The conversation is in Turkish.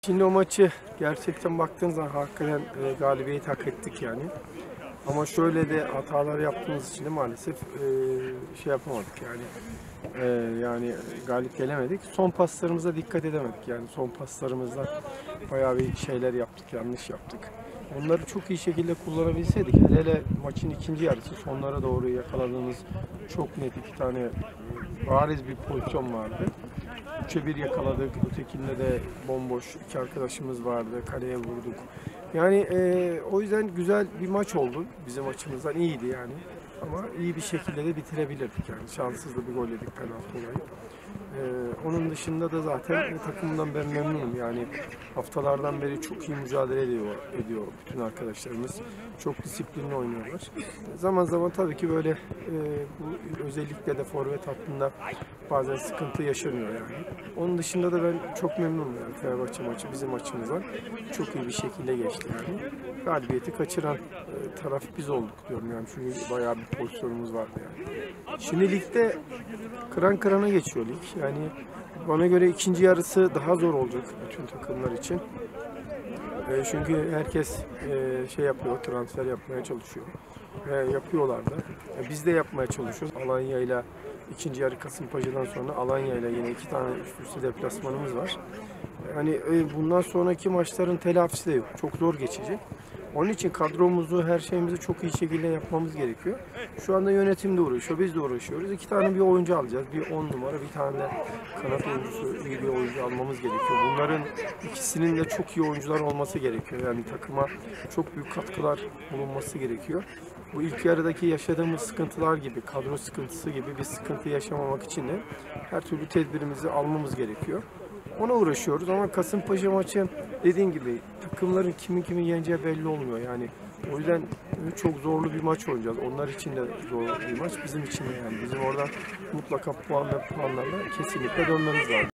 Şimdi o maçı gerçekten baktığınız zaman hakikaten galibiyet hak ettik yani. Ama şöyle de hatalar yaptığımız için de maalesef şey yapamadık yani. Yani galip gelemedik. Son paslarımıza dikkat edemedik yani. Son paslarımızda bayağı bir şeyler yaptık, yanlış yaptık. Onları çok iyi şekilde kullanabilseydik, hele maçın ikinci yarısı sonlara doğru yakaladığımız çok net iki tane bariz bir pozisyon vardı. 3'e 1 yakaladık. Ötekinde de bomboş iki arkadaşımız vardı. Kaleye vurduk. Yani o yüzden güzel bir maç oldu. Bizim açımızdan iyiydi yani. Ama iyi bir şekilde de bitirebilirdik yani. Şanssız da bir gol yedik penaltı olayı. Onun dışında da zaten takımdan ben memnunum. Yani haftalardan beri çok iyi mücadele ediyor bütün arkadaşlarımız. Çok disiplinli oynuyorlar. Zaman zaman tabii ki böyle bu özellikle de forvet hattında bazen sıkıntı yaşanıyor yani. Onun dışında da ben çok memnunum yani. Fenerbahçe maçı bizim açımızdan çok iyi bir şekilde geçti yani. Galibiyeti kaçıran taraf biz olduk diyorum yani. Çünkü bayağı bir pozisyonumuz vardı yani. Şimdi ligde kıran kırana geçiyor lig. Yani bana göre ikinci yarısı daha zor olacak bütün takımlar için. Çünkü herkes şey yapıyor, transfer yapmaya çalışıyor. Yapıyorlar da. Biz de yapmaya çalışıyoruz. Alanya ile ikinci yarı Kasımpaşa'dan sonra Alanya ile yine iki tane üst üste deplasmanımız var. Hani bundan sonraki maçların telafisi de yok. Çok zor geçecek. Onun için kadromuzu, her şeyimizi çok iyi şekilde yapmamız gerekiyor. Şu anda yönetim de uğraşıyor, biz de uğraşıyoruz. İki tane bir oyuncu alacağız. Bir 10 numara, bir tane de kanat oyuncusu, iyi bir oyuncu almamız gerekiyor. Bunların ikisinin de çok iyi oyuncular olması gerekiyor. Yani takıma çok büyük katkılar bulunması gerekiyor. Bu ilk yarıdaki yaşadığımız sıkıntılar gibi, kadro sıkıntısı gibi bir sıkıntı yaşamamak için de her türlü tedbirimizi almamız gerekiyor. Ona uğraşıyoruz ama Kasımpaşa maçı dediğim gibi takımların kimin yeneceği belli olmuyor yani. O yüzden çok zorlu bir maç oynayacağız. Onlar için de zor bir maç, bizim için de yani. Bizim oradan mutlaka puan ve puanlarla kesinlikle dönmemiz lazım.